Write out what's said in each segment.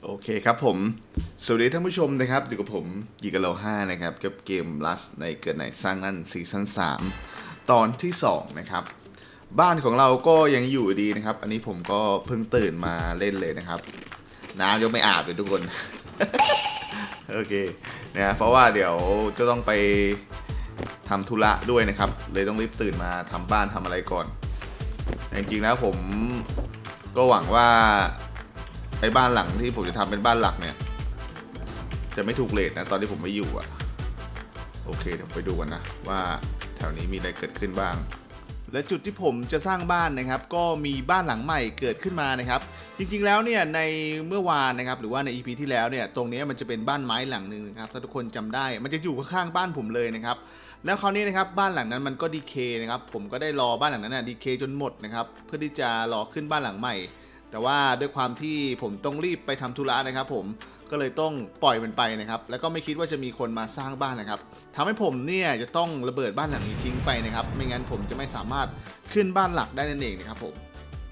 โอเคครับผมสวัสดีท่านผู้ชมนะครับอยู่กับผมยีกะโล5นะครับกับเกม Rust ในเกิดไหนสร้างนั่นซีซั่น3ตอนที่2นะครับบ้านของเราก็ยังอยู่ดีนะครับอันนี้ผมก็เพิ่งตื่นมาเล่นเลยนะครับน้ำยังไม่อาบเลยทุกคน โอเคนะเพราะว่าเดี๋ยวจะต้องไปทำธุระด้วยนะครับเลยต้องรีบตื่นมาทำบ้านทำอะไรก่อนจริงๆแล้วผมก็หวังว่าไอ้บ้านหลังที่ผมจะทำเป็นบ้านหลักเนี่ยจะไม่ถูกเรทนะตอนที่ผมไม่อยู่อ่ะโอเคเดี๋ยวไปดูกันนะว่าแถวนี้มีอะไรเกิดขึ้นบ้างและจุดที่ผมจะสร้างบ้านนะครับก็มีบ้านหลังใหม่เกิดขึ้นมานะครับจริงๆแล้วเนี่ยในเมื่อวานนะครับหรือว่าใน EP ที่แล้วเนี่ยตรงนี้มันจะเป็นบ้านไม้หลังหนึ่งนะครับถ้าทุกคนจำได้มันจะอยู่ข้างๆบ้านผมเลยนะครับแล้วคราวนี้นะครับบ้านหลังนั้นมันก็ดีเคนะครับผมก็ได้รอบ้านหลังนั้นดีเคจนหมดนะครับเพื่อที่จะรอขึ้นบ้านหลังใหม่แต่ว่าด้วยความที่ผมต้องรีบไปทำธุระนะครับผมก็เลยต้องปล่อยมันไปนะครับแล้วก็ไม่คิดว่าจะมีคนมาสร้างบ้านนะครับทำให้ผมเนี่ยจะต้องระเบิดบ้านหลังนี้ทิ้งไปนะครับไม่งั้นผมจะไม่สามารถขึ้นบ้านหลักได้นั่นเองนะครับผม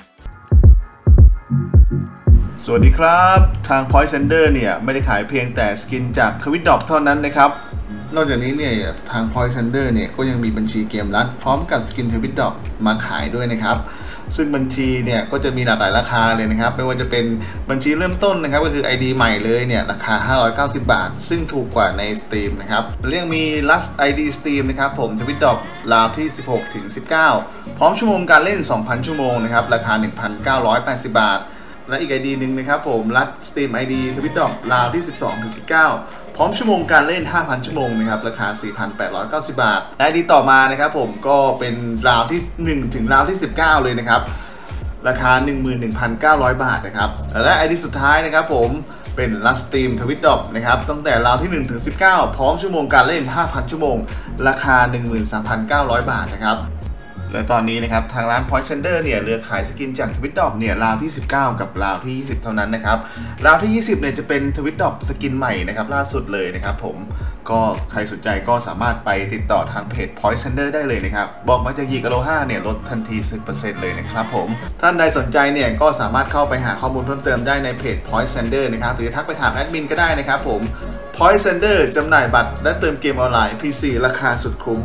สวัสดีครับทาง Point Sender เนี่ยไม่ได้ขายเพียงแต่สกินจาก Twitdog เท่านั้นนะครับนอกจากนี้เนี่ยทาง Point Sender เนี่ยก็ยังมีบัญชีเกมรัดพร้อมกับสกิน Twitdog มาขายด้วยนะครับซึ่งบัญชีเนี่ยก็จะมีหลากหลายราคาเลยนะครับไม่ว่าจะเป็นบัญชีเริ่มต้นนะครับก็คือ ID ใหม่เลยเนี่ยราคา590 บาทซึ่งถูกกว่าใน Steam นะครับและยังมี Last ID Steam นะครับผม Twitdog ราวที่ 16-19 พร้อมชั่วโมงการเล่น 2,000 ชั่วโมงนะครับราคา 1,980 บาทและอีก ID หนึ่งนะครับผม Last Steam ID Twitdog ราวที่ 12-19 พร้อมชั่วโมงการเล่น 5,000 ชั่วโมงนะครับราคา 4,890 บาทและ ID ต่อมานะครับผมก็เป็นราวที่1ถึงราวที่19เลยนะครับราคา 11,900 บาทนะครับและ ID สุดท้ายนะครับผมเป็น Last Steam Twitdog นะครับตั้งแต่ราวที่1ถึง19พร้อมชั่วโมงการเล่น 5,000 ชั่วโมงราคา 13,900 บาทนะครับและตอนนี้นะครับทางร้าน Point Sender เนี่ยเหลือขายสกินจาก Twitdog เนี่ยราวที่19กับราวที่20เท่านั้นนะครับราวที่20เนี่ยจะเป็น Twitdog สกินใหม่นะครับล่าสุดเลยนะครับผมก็ใครสนใจก็สามารถไปติดต่อทางเพจ Point Sender ได้เลยนะครับบอกมาจากยีกะโล5เนี่ยลดทันที 10% เลยนะครับผมท่านใดสนใจเนี่ยก็สามารถเข้าไปหาข้อมูลเพิ่มเติมได้ในเพจ Point Sender นะครับหรือทักไปถามแอดมินก็ได้นะครับผม Point Sender จำหน่ายบัตรและเติมเกมออนไลน์ PC ราคาสุดคุ้ม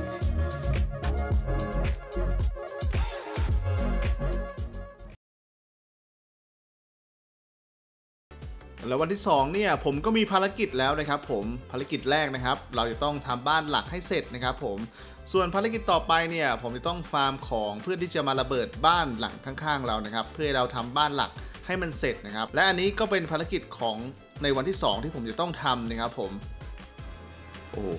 แล้ววันที่2เนี่ยผมก็มีภารกิจแล้วนะครับผมภารกิจแรกนะครับเราจะต้องทำบ้านหลักให้เสร็จนะครับผมส่วนภารกิจต่อไปเนี่ยผมจะต้องฟาร์มของเพื่อที่จะมาระเบิดบ้านหลังข้างๆเรานะครับเพื่อเราทำบ้านหลักให้มันเสร็จนะครับและอันนี้ก็เป็นภารกิจของในวันที่2ที่ผมจะต้องทำนะครับผมโอ้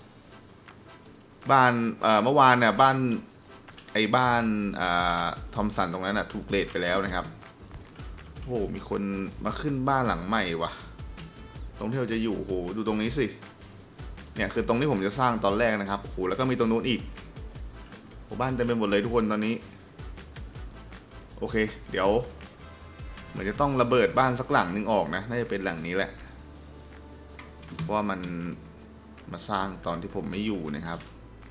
บ้านเมื่อวานเนี่ยบ้านทอมสันตรงนั้นนะถูกเรทไปแล้วนะครับโอ้มีคนมาขึ้นบ้านหลังใหม่ว่ะตรงที่เราจะอยู่โหดูตรงนี้สิเนี่ยคือตรงที่ผมจะสร้างตอนแรกนะครับโหแล้วก็มีตรงนู้นอีกโหบ้านเต็มไปหมดเลยทุกคนตอนนี้โอเคเดี๋ยวเหมือนจะต้องระเบิดบ้านสักหลังนึงออกนะน่าจะเป็นหลังนี้แหละเพราะว่ามันมาสร้างตอนที่ผมไม่อยู่นะครับ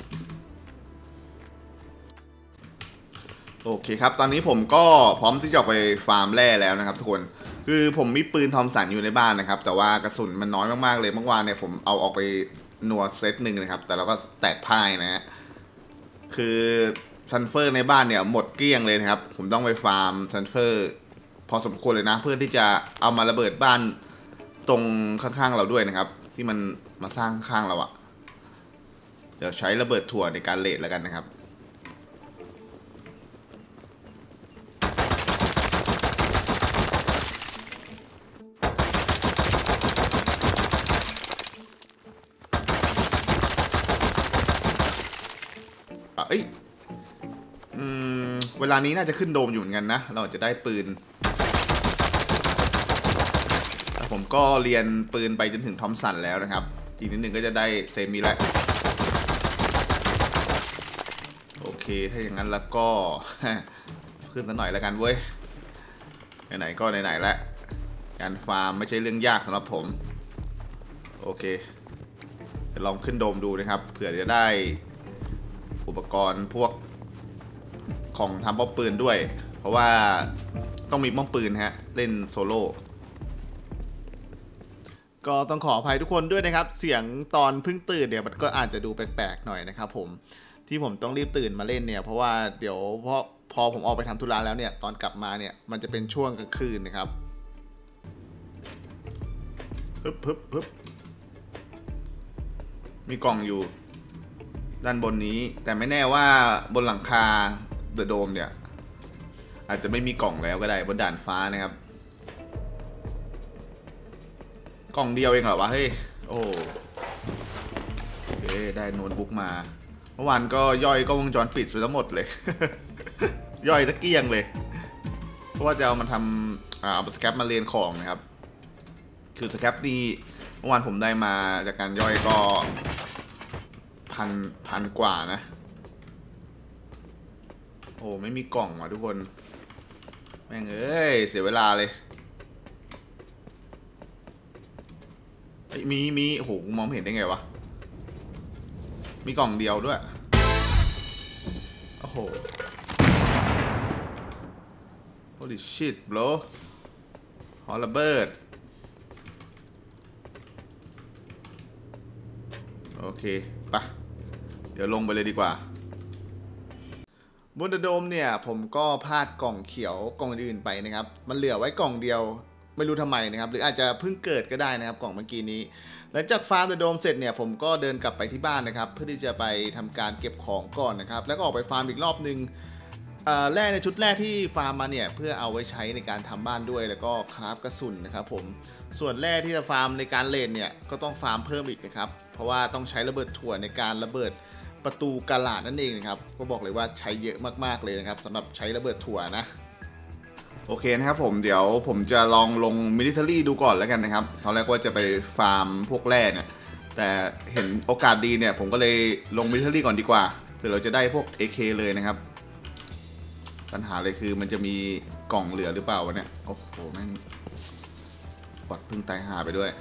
โอเคครับตอนนี้ผมก็พร้อมที่จะไปฟาร์มแร่แล้วนะครับทุกคนคือผมมีปืนทอมสันอยู่ในบ้านนะครับแต่ว่ากระสุนมันน้อยมากๆเลยเมื่อวานเนี่ยผมเอาออกไปนัวเซตหนึ่งนะครับแต่เราก็แตกพ่ายนะฮะคือซันเฟอร์ในบ้านเนี่ยหมดเกลี้ยงเลยนะครับผมต้องไปฟาร์มซันเฟอร์พอสมควรเลยนะเพื่อที่จะเอามาระเบิดบ้านตรงข้างๆเราด้วยนะครับที่มันมาสร้างข้างเราอะเดี๋ยวใช้ระเบิดถั่วในการเลดแล้วกันนะครับเอ้ยเวลานี้น่าจะขึ้นโดมอยู่เหมือนกันนะเราจะได้ปืนผมก็เรียนปืนไปจนถึงทอมสันแล้วนะครับอีกนิดหนึ่งก็จะได้เซมิแล้วโอเคถ้าอย่างนั้นแล้วก็ขึ้นสักหน่อยแล้วกันเว้ยไหนๆก็ไหนๆแล้วการฟาร์มไม่ใช่เรื่องยากสำหรับผมโอเคจะลองขึ้นโดมดูนะครับเผื่อจะได้อุปกรณ์พวกของทำป้อมปืนด้วยเพราะว่าต้องมีป้อมปืนฮะเล่นโซโล่ก็ต้องขออภัยทุกคนด้วยนะครับเสียงตอนเพิ่งตื่นเนี่ยมันก็อาจจะดูแปลกๆหน่อยนะครับผมที่ผมต้องรีบตื่นมาเล่นเนี่ยเพราะว่าเดี๋ยวพอผมออกไปทำธุระแล้วเนี่ยตอนกลับมาเนี่ยมันจะเป็นช่วงกลางคืนนะครับปึ๊บมีกล่องอยู่ด้านบนนี้แต่ไม่แน่ว่าบนหลังคาเดอะโดมเนี่ยอาจจะไม่มีกล่องแล้วก็ได้บนด่านฟ้านะครับกล่องเดียวเองเหรอวะเฮ้ยโอ้โอเคได้โน้ตบุ๊กมาเมื่อวานก็ย่อยก็วงจรปิดไปทั้งหมดเลย ย่อยตะเกียงเลยเพราะว่าจะเอามาทำเอาสแคปมาเรียนของนะครับคือสแคปนี่เมื่อวานผมได้มาจากการย่อยก็พันกว่านะโอ้ไม่มีกล่องว่ะทุกคนแม่งเอ้ยเสียเวลาเลยมีโอ้โหมองไม่เห็นได้ไงวะมีกล่องเดียวด้วยโอ้โห holy shit bro หอระเบิดโอเคปะเดี๋ยวลงไปเลยดีกว่าบนโดมเนี่ยผมก็พลาดกล่องเขียวกล่องอื่นไปนะครับมันเหลือไว้กล่องเดียวไม่รู้ทำไมนะครับหรืออาจจะเพิ่งเกิดก็ได้นะครับกล่องเมื่อกี้นี้หลังจากฟาร์มโดมเสร็จเนี่ยผมก็เดินกลับไปที่บ้านนะครับเพื่อที่จะไปทำการเก็บของก่อนนะครับแล้วก็ออกไปฟาร์มอีกรอบนึงแร่ในชุดแรกที่ฟาร์มมาเนี่ยเพื่อเอาไว้ใช้ในการทำบ้านด้วยแล้วก็คราฟกระสุนนะครับผมส่วนแร่ที่จะฟาร์มในการเลนเนี่ยก็ต้องฟาร์มเพิ่มอีกนะครับเพราะว่าต้องใช้ระเบิดถั่วในการระเบิดประตูกาลาดนั่นเองนะครับก็บอกเลยว่าใช้เยอะมากๆเลยนะครับสำหรับใช้ระเบิดถั่วนะโอเคนะครับผมเดี๋ยวผมจะลองลงมิลิเทอรี่ดูก่อนแล้วกันนะครับตอนแรกว่าจะไปฟาร์มพวกแร่เนี่ยแต่เห็นโอกาสดีเนี่ยผมก็เลยลงมิลิเทอรี่ก่อนดีกว่าเพื่อเราจะได้พวก AK เลยนะครับปัญหาเลยคือมันจะมีกล่องเหลือหรือเปล่าวะเนี่ยโอ้โหแม่งปอดพึ่งตายหาไปด้วย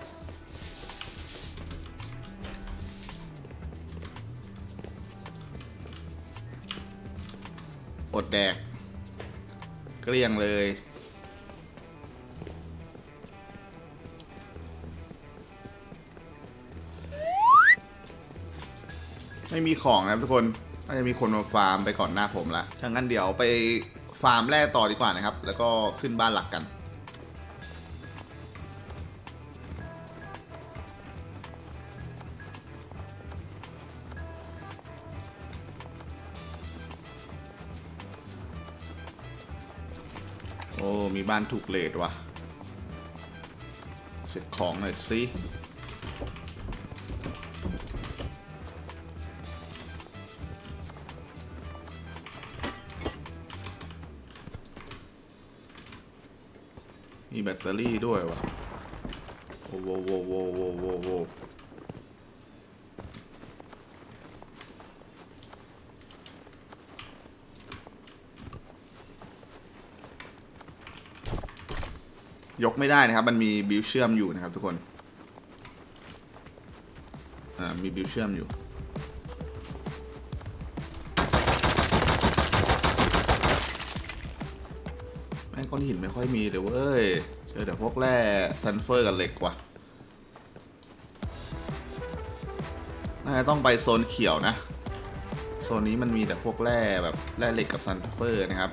อดแดกเกลี้ยงเลยไม่มีของนะทุกคนน่าจะมีคนมาฟาร์มไปก่อนหน้าผมละถ้างั้นเดี๋ยวไปฟาร์มแร่ต่อดีกว่านะครับแล้วก็ขึ้นบ้านหลักกันโอ้มีบ้านถูกเลทว่ะเช็คของหน่อยสิมีแบตเตอรี่ด้วยวะโอ้โหยกไม่ได้นะครับมันมีบิวเชื่อมอยู่นะครับทุกคนมีบิวเชื่อมอยู่แม่งก้อนหินไม่ค่อยมีเลยเว้ยเจอแต่พวกแร่ซัลเฟอร์กับเหล็กว่ะน่าจะต้องไปโซนเขียวนะโซนนี้มันมีแต่พวกแร่แบบแร่เหล็กกับซัลเฟอร์นะครับ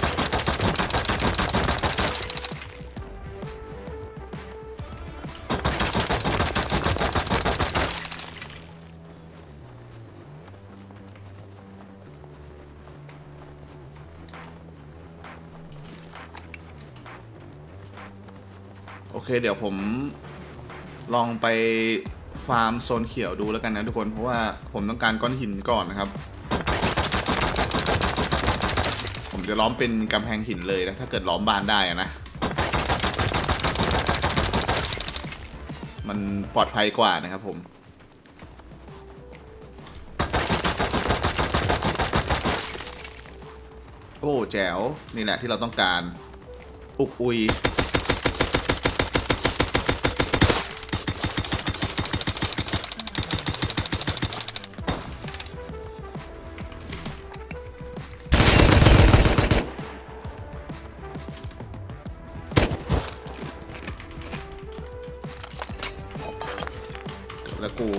โอเคเดี๋ยวผมลองไปฟาร์มโซนเขียวดูแล้วกันนะทุกคนเพราะว่าผมต้องการก้อนหินก่อนนะครับผมจะล้อมเป็นกำแพงหินเลยนะถ้าเกิดล้อมบ้านได้นะมันปลอดภัยกว่านะครับผมโอ้แจ๋วนี่แหละที่เราต้องการอุกอุยแล้วกู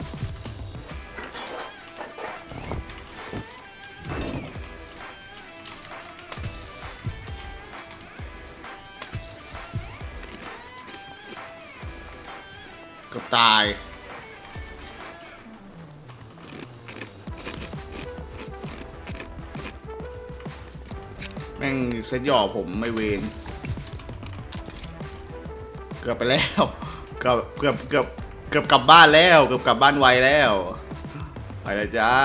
เกือบตายแม่งเซตหย่อผมไม่เวนเกือบไปแล้วเกือบกลับบ้านแล้วเกือบกลับบ้านไวแล้วไปเลยจ้า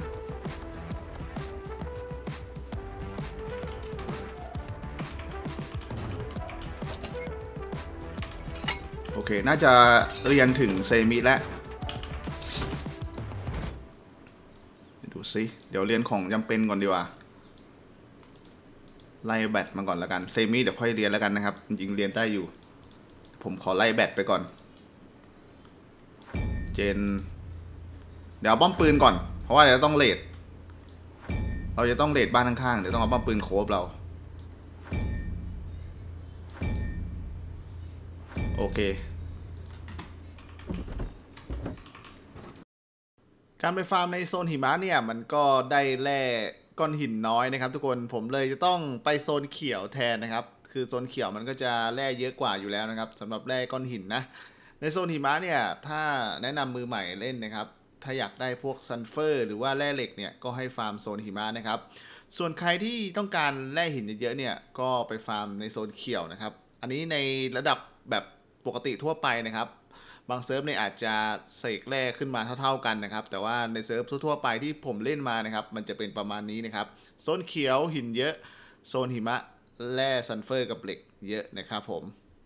โอเคน่าจะเรียนถึงเซมิแล้วดูสิเดี๋ยวเรียนของจำเป็นก่อนดีกว่าไล่แบตมาก่อนแล้วกันเซมิเดี๋ยวค่อยเรียนแล้วกันนะครับจริงๆเรียนได้อยู่ผมขอไล่แบตไปก่อนเจนเดี๋ยวป้อมปืนก่อนเพราะว่าเราจะต้องเลดบ้านข้างๆเดี๋ยวต้องเอาป้อมปืนโคบเราโอเคการไปฟาร์มในโซนหิมะเนี่ยมันก็ได้แร่ก้อนหินน้อยนะครับทุกคนผมเลยจะต้องไปโซนเขียวแทนนะครับคือโซนเขียวมันก็จะแร่เยอะกว่าอยู่แล้วนะครับสำหรับแร่ก้อนหินนะในโซนหิมะเนี่ยถ้าแนะนำมือใหม่เล่นนะครับถ้าอยากได้พวกซัลเฟอร์หรือว่าแร่เหล็กเนี่ยก็ให้ฟาร์มโซนหิมะนะครับส่วนใครที่ต้องการแร่หินเยอะๆเนี่ยก็ไปฟาร์มในโซนเขียวนะครับอันนี้ในระดับแบบปกติทั่วไปนะครับบางเซิร์ฟเนี่ยอาจจะเสกแร่ขึ้นมาเท่าๆกันนะครับแต่ว่าในเซิร์ฟทั่วๆไปที่ผมเล่นมานะครับมันจะเป็นประมาณนี้นะครับโซนเขียวหินเยอะโซนหิมะแร่ซัลเฟอร์กับเหล็กเยอะนะครับผม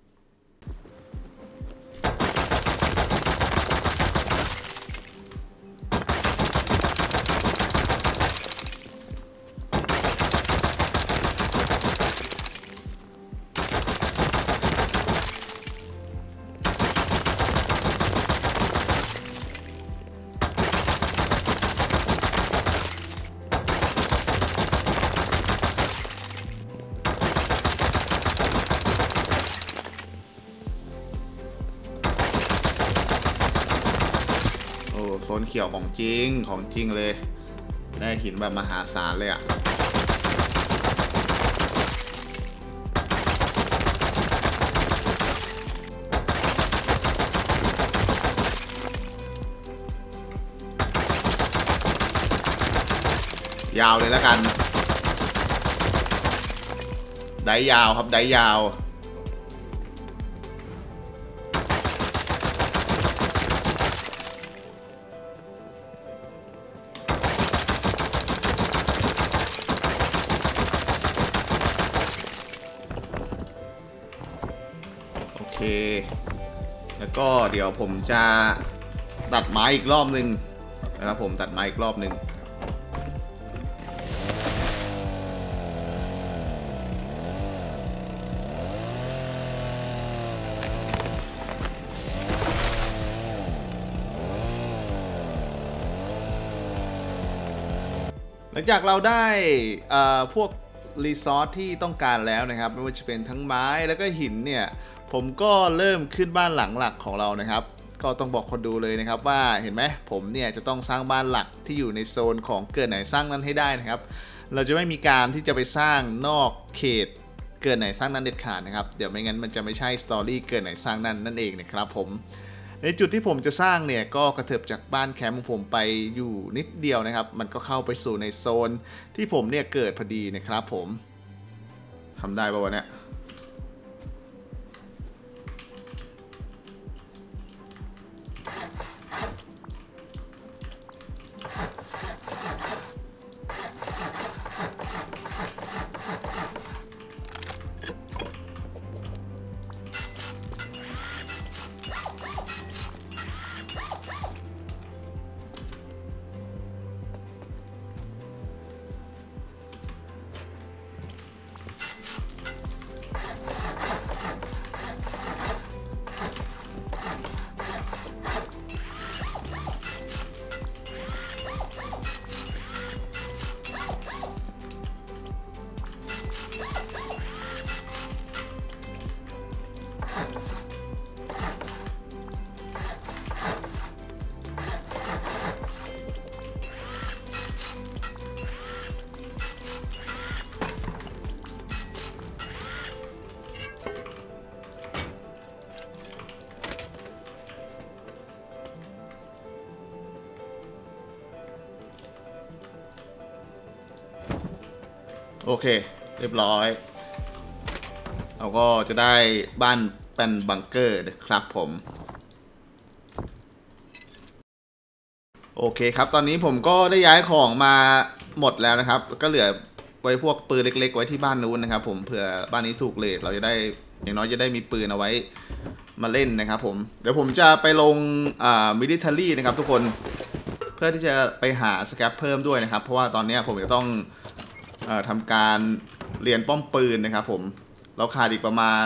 โซนเขียวของจริงเลยได้หินแบบมหาศาลเลยอะยาวเลยแล้วกันได้ยาวครับได้ยาวแล้วก็เดี๋ยวผมจะตัดไม้อีกรอบนึงนะครับผมตัดไม้อีกรอบนึงหลังจากเราได้พวกรีซอสที่ต้องการแล้วนะครับไม่ว่าจะเป็นทั้งไม้แล้วก็หินเนี่ยผมก็เริ่มขึ้นบ้านหลังหลักของเรานะครับก็ต้องบอกคนดูเลยนะครับว่าเห็นไหมผมเนี่ยจะต้องสร้างบ้านหลักที่อยู่ในโซนของเกิดไหนสร้างนั้นให้ได้นะครับเราจะไม่มีการที่จะไปสร้างนอกเขตเกิดไหนสร้างนั้นเด็ดขาดนะครับเดี๋ยวไม่งั้นมันจะไม่ใช่สตอรี่เกิดไหนสร้างนั้นนั่นเองนะครับผมในจุดที่ผมจะสร้างเนี่ยก็กระเถิบจากบ้านแคมป์ของผมไปอยู่นิดเดียวนะครับมันก็เข้าไปสู่ในโซนที่ผมเนี่ยเกิดพอดีนะครับผมทำได้ป่าวเนี่ยอเคเรียบร้อยเราก็จะได้บ้านเป็นบังเกอร์นะครับผมโอเคครับตอนนี้ผมก็ได้ย้ายของมาหมดแล้วนะครับก็เหลือไว้พวกปืนเล็กๆไว้ที่บ้านนู้นนะครับผมเผื่อบ้านนี้ถูกเลทเราจะได้อย่างน้อยจะได้มีปืนเอาไว้มาเล่นนะครับผมเดี๋ยวผมจะไปลงมิลิเทอรี่นะครับทุกคนเพื่อที่จะไปหาสแคปเพิ่มด้วยนะครับเพราะว่าตอนนี้ผมจะต้องทำการเรียนป้อมปืนนะครับผมเราขาดอีกประมาณ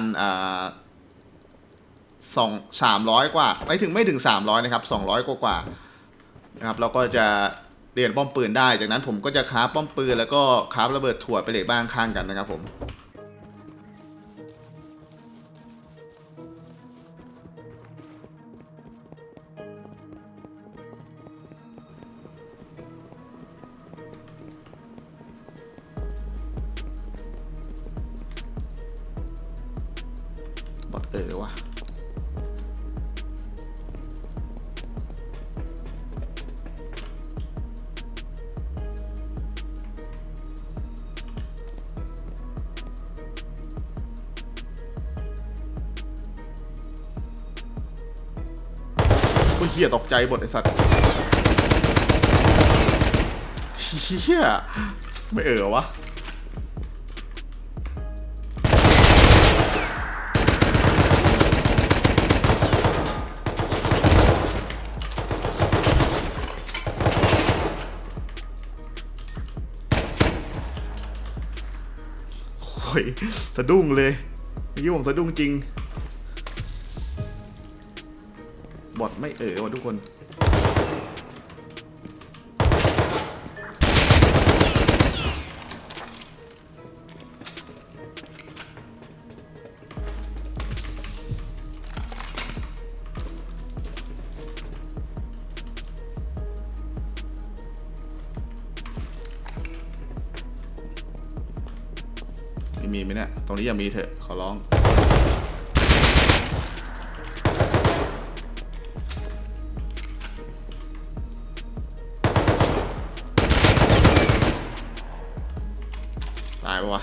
300 กว่าไม่ถึง300นะครับ200 กว่านะครับเราก็จะเรียนป้อมปืนได้จากนั้นผมก็จะคราฟป้อมปืนแล้วก็คราฟระเบิดถั่วไปเหล็กบ้างข้างกันนะครับผมบอทวะเฮียตกใจหมดไอ้สัตว์เฮียไม่วะโอ้ยสะดุ้งเลยเมื่อกี้ผมสะดุ้งจริงบอทไม่ว่ะทุกคนมีไหมเนี่ยตรงนี้ยังมีเถอะขอร้องตายปะวะ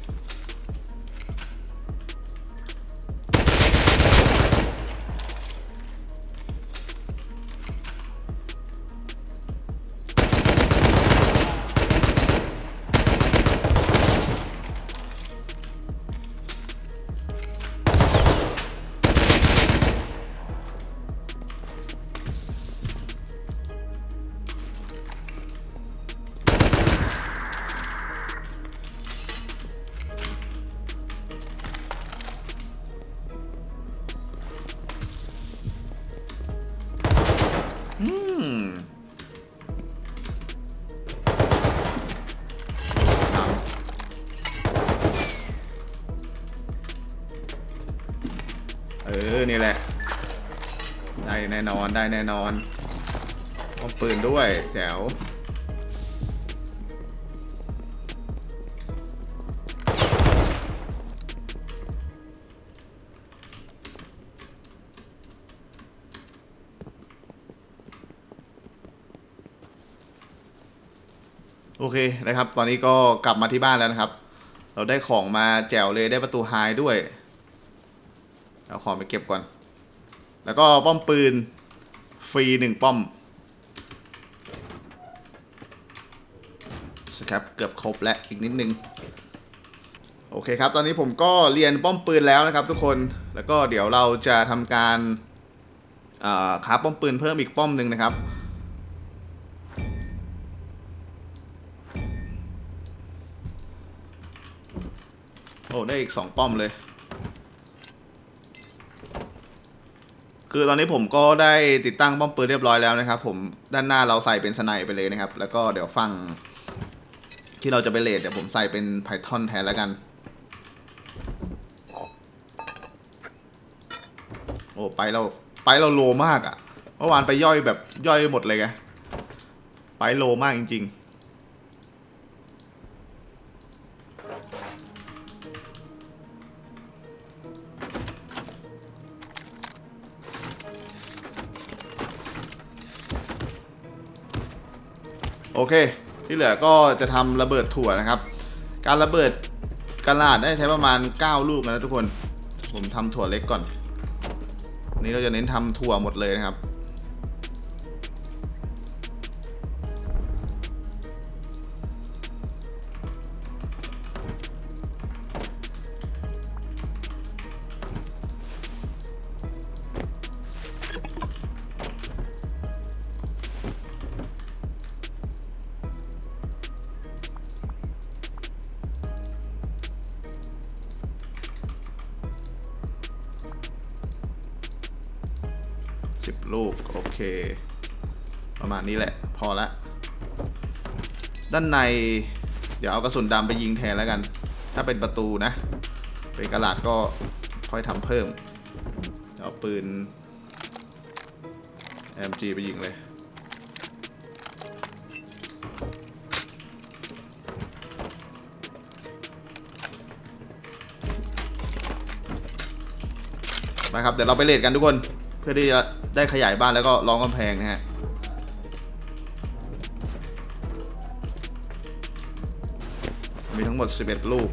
นี่แหละได้แน่นอนป้อมปืนด้วยแจ๋วโอเคนะครับตอนนี้ก็กลับมาที่บ้านแล้วนะครับเราได้ของมาแจ๋วเลยได้ประตูไฮด้วยเอาของไปเก็บก่อนแล้วก็ป้อมปืนฟรี1 ป้อมครับเกือบครบและอีกนิดนึงโอเคครับตอนนี้ผมก็เรียนป้อมปืนแล้วนะครับทุกคนแล้วก็เดี๋ยวเราจะทำการคราฟป้อมปืนเพิ่มอีกป้อมหนึ่งนะครับโอ้ได้อีก2 ป้อมเลยคือตอนนี้ผมก็ได้ติดตั้งป้อมปืนเรียบร้อยแล้วนะครับผมด้านหน้าเราใส่เป็นสไนไปเลยนะครับแล้วก็เดี๋ยวฝั่งที่เราจะไปเลดเดี๋ยวผมใส่เป็น Python แทนแล้วกันโอ้ไปเราโลมากอ่ะเมื่อวานไปย่อยแบบย่อยหมดเลยไงไปโลมากจริงๆโอเคที่เหลือก็จะทำระเบิดถั่วนะครับการระเบิดกระดาษได้ใช้ประมาณ9 ลูกนะทุกคนผมทำถั่วเล็กก่อนนี้เราจะเน้นทำถั่วหมดเลยนะครับ10 ลูกโอเคประมาณนี้แหละพอละด้านในเดี๋ยวเอากระสุนดำไปยิงแทนแล้วกันถ้าเป็นประตูนะเป็นกระดาษก็ค่อยทำเพิ่มเอาปืน MG ไปยิงเลยไปครับเดี๋ยวเราไปเลทกันทุกคนเพื่อที่จะได้ขยายบ้านแล้วก็ล้อมกำแพงนะฮะมีทั้งหมด11 ลูก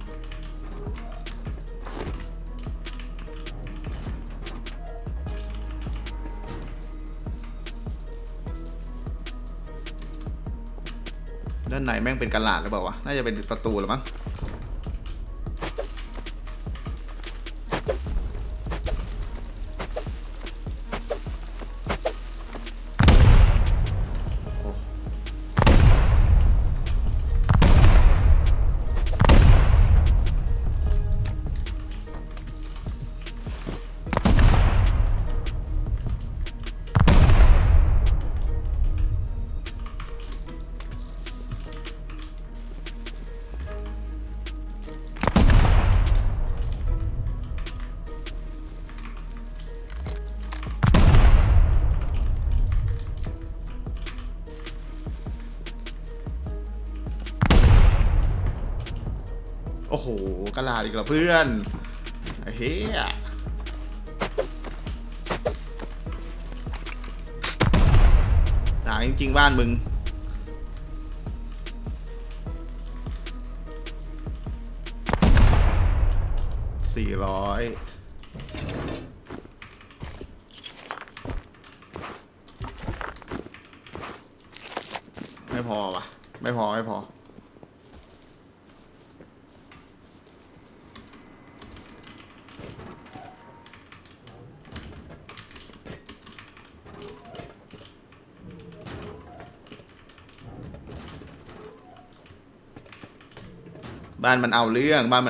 ด้านในแม่งเป็นกระดาษหรือเปล่าวะน่าจะเป็นประตูหรือมั้งโอ้โหกระดาษอีกแล้วเพื่อนเฮ้ยหนาจริงๆบ้านมึง400ไม่พอวะไม่พอบ้านมันเอาเรื่องแม่ง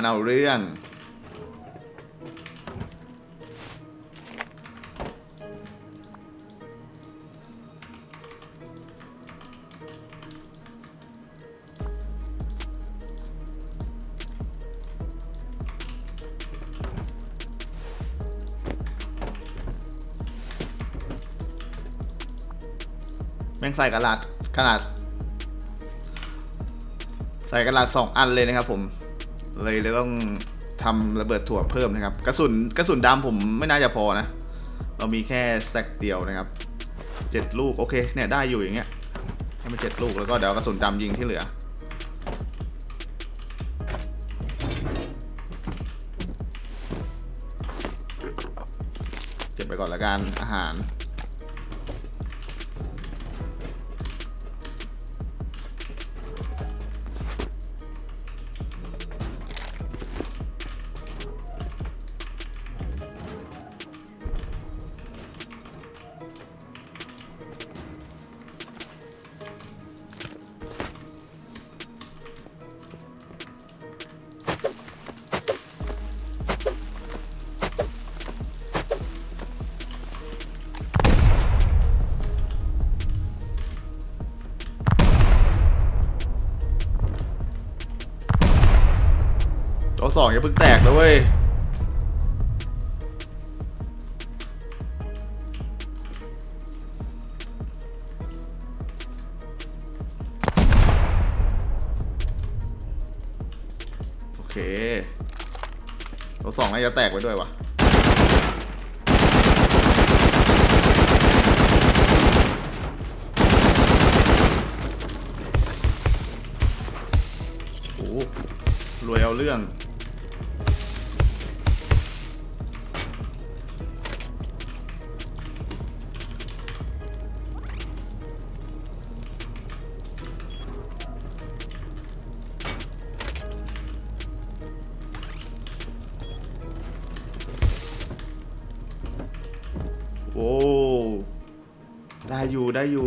ใส่กระดาษใส่กระดาษ2 อันเลยนะครับผมเลยต้องทำระเบิดถั่วเพิ่มนะครับกระสุนดำผมไม่น่าจะพอนะเรามีแค่สแต็กเดียวนะครับ7 ลูกโอเคเนี่ยได้อยู่อย่างเงี้ยให้มัน7 ลูกแล้วก็เดี๋ยวกระสุนดำยิงที่เหลือเก็บไปก่อนละกันอาหารตัว2อย่าเพิ่งแตกนะเว้ยโอเคตัว2น่าจะแตกไปด้วยวะโอ้รวยเอาเรื่องโอ้ได้อยู่ได้อยู่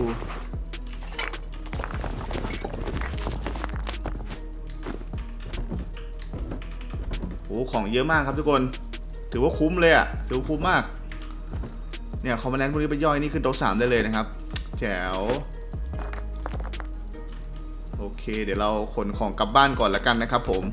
โอ้ของเยอะมากครับทุกคนถือว่าคุ้มเลยอะถือว่าคุ้มมากเนี่ยคอมมานแดนต์พวกนี้ไปย่อยนี่ขึ้นโต๊ะ3ได้เลยนะครับแจ๋วโอเคเดี๋ยวเราขนของกลับบ้านก่อนละกันนะครับผม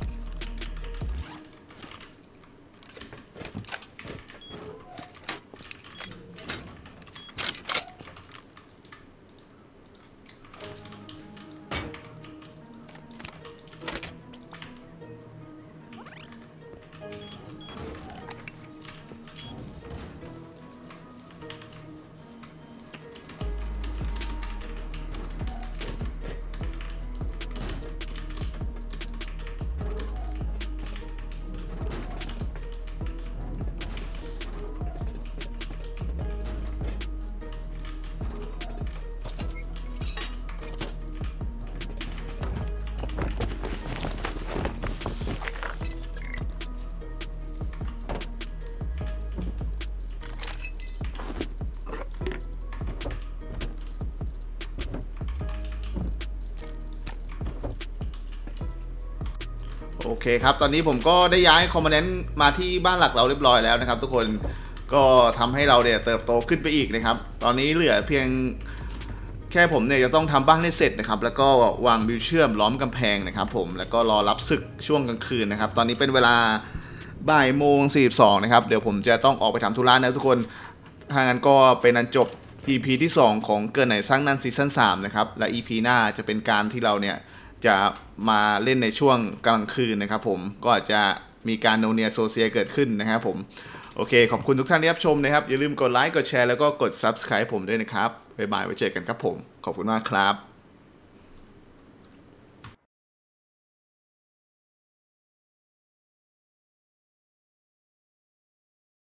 โอเคครับตอนนี้ผมก็ได้ย้ายคอมมานแดนต์มาที่บ้านหลักเราเรียบร้อยแล้วนะครับทุกคนก็ทำให้เราเนี่ยเติบโตขึ้นไปอีกนะครับตอนนี้เหลือเพียงแค่ผมเนี่ยจะต้องทำบ้านให้เสร็จนะครับแล้วก็วางบิวเชื่อมล้อมกำแพงนะครับผมแล้วก็รอรับศึกช่วงกลางคืนนะครับตอนนี้เป็นเวลาบ่ายโมง42นะครับเดี๋ยวผมจะต้องออกไปทำธุระนะทุกคนถ้างั้นก็เป็นอันจบ EP ที่ 2 ของเกินไหนสร้างนั่นซีซั่น3นะครับและ EP หน้าจะเป็นการที่เราเนี่ยจะมาเล่นในช่วงกลางคืนนะครับผมก็อาจจะมีการโนเนียโซเซียเกิดขึ้นนะครับผมโอเคขอบคุณทุกท่านที่รับชมนะครับอย่าลืมกดไลค์กดแชร์แล้วก็กด Subscribe ผมด้วยนะครับบ๊ายบายไว้เจอกันครับผมขอบคุณมากครับ